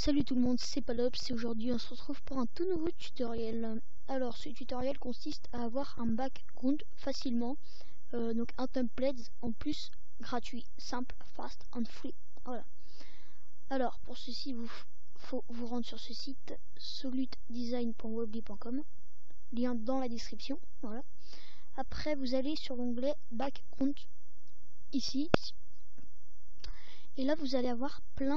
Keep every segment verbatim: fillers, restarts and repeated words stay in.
Salut tout le monde, c'est Palops et aujourd'hui on se retrouve pour un tout nouveau tutoriel. Alors ce tutoriel consiste à avoir un background facilement, euh, donc un template en plus gratuit, simple, fast and free. Voilà. Alors pour ceci, vous faut vous rendre sur ce site solutdesign point webly point com, lien dans la description. Voilà. Après vous allez sur l'onglet background ici, et là vous allez avoir plein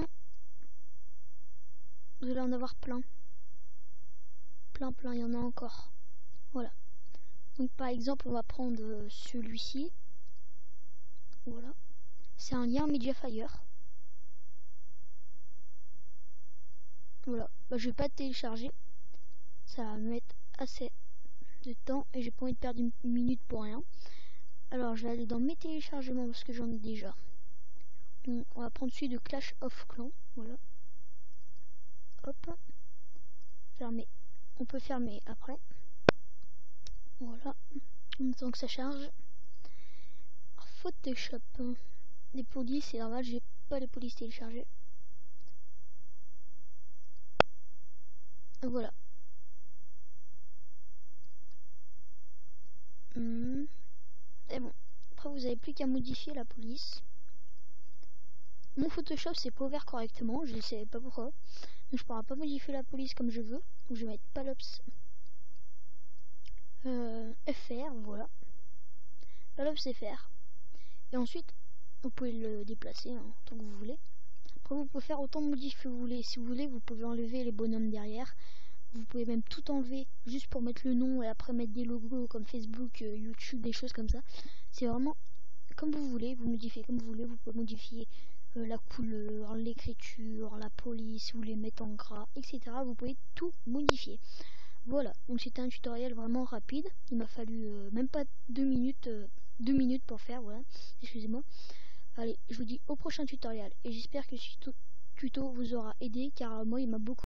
Vous allez en avoir plein. Plein, plein, il y en a encore. Voilà. Donc par exemple, on va prendre euh, celui-ci. Voilà. C'est un lien Mediafire. Voilà. Bah, je vais pas télécharger. Ça va me mettre assez de temps et j'ai pas envie de perdre une minute pour rien. Alors je vais aller dans mes téléchargements parce que j'en ai déjà. Donc on va prendre celui de Clash of Clans. Voilà. Hop. Fermer. On peut fermer après. Voilà. En même temps que ça charge. Alors, Photoshop. Les polices, c'est normal, j'ai pas les polices téléchargées. Voilà. Mmh. Et bon. Après, vous avez plus qu'à modifier la police. Mon Photoshop c'est pas ouvert correctement, je ne sais pas pourquoi. Donc je pourrai pas modifier la police comme je veux. Donc je vais mettre Palops euh, F R, voilà. Palops F R. Et ensuite, vous pouvez le déplacer hein, tant que vous voulez. Après, vous pouvez faire autant de modifs que vous voulez. Si vous voulez, vous pouvez enlever les bonhommes derrière. Vous pouvez même tout enlever juste pour mettre le nom et après mettre des logos comme Facebook, euh, YouTube, des choses comme ça. C'est vraiment comme vous voulez, vous modifiez comme vous voulez. Vous pouvez modifier euh, la couleur, l'écriture, la police, vous les mettez en gras, et cetera. Vous pouvez tout modifier. Voilà, donc c'était un tutoriel vraiment rapide. Il m'a fallu euh, même pas deux minutes, euh, deux minutes pour faire, voilà. Excusez-moi. Allez, je vous dis au prochain tutoriel et j'espère que ce tuto vous aura aidé car moi il m'a beaucoup